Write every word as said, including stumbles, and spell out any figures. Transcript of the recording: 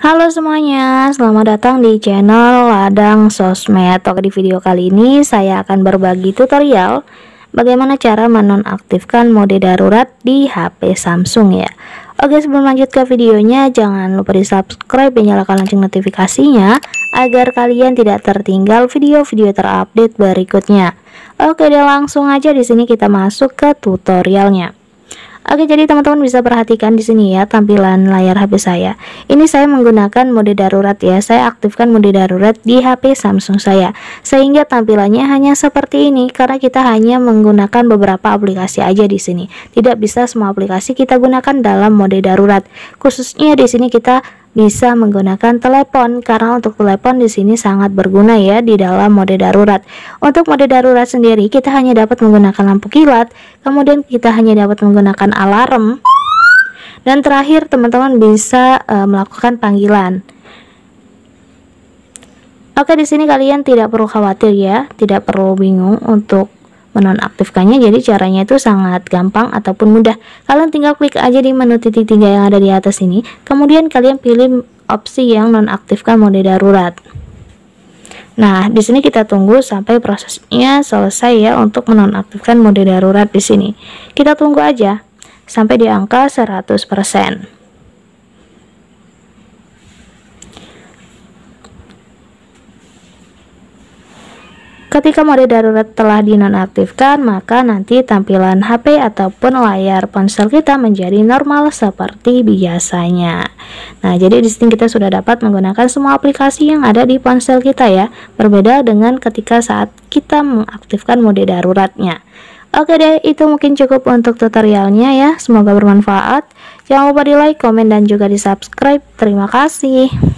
Halo semuanya, selamat datang di channel Ladang Sosmed. Oke, di video kali ini saya akan berbagi tutorial bagaimana cara menonaktifkan mode darurat di H P Samsung ya. Oke, sebelum lanjut ke videonya, jangan lupa di subscribe dan nyalakan lonceng notifikasinya agar kalian tidak tertinggal video-video terupdate berikutnya. Oke, dan langsung aja di sini kita masuk ke tutorialnya. Oke, jadi teman-teman bisa perhatikan di sini ya tampilan layar H P saya. Ini saya menggunakan mode darurat ya. Saya aktifkan mode darurat di H P Samsung saya. Sehingga tampilannya hanya seperti ini karena kita hanya menggunakan beberapa aplikasi aja di sini. Tidak bisa semua aplikasi kita gunakan dalam mode darurat. Khususnya di sini kita bisa menggunakan telepon karena untuk telepon di sini sangat berguna ya di dalam mode darurat. Untuk mode darurat sendiri kita hanya dapat menggunakan lampu kilat, kemudian kita hanya dapat menggunakan alarm, dan terakhir teman-teman bisa e, melakukan panggilan. Oke, di sini kalian tidak perlu khawatir ya, tidak perlu bingung untuk menonaktifkannya. Jadi caranya itu sangat gampang ataupun mudah. Kalian tinggal klik aja di menu titik tiga yang ada di atas ini, kemudian kalian pilih opsi yang nonaktifkan mode darurat. Nah, di sini kita tunggu sampai prosesnya selesai ya untuk menonaktifkan mode darurat di sini. Kita tunggu aja sampai di angka seratus persen. Ketika mode darurat telah dinonaktifkan, maka nanti tampilan H P ataupun layar ponsel kita menjadi normal seperti biasanya. Nah, jadi di sini kita sudah dapat menggunakan semua aplikasi yang ada di ponsel kita ya. Berbeda dengan ketika saat kita mengaktifkan mode daruratnya. Oke deh, itu mungkin cukup untuk tutorialnya ya. Semoga bermanfaat. Jangan lupa di like, komen, dan juga di subscribe. Terima kasih.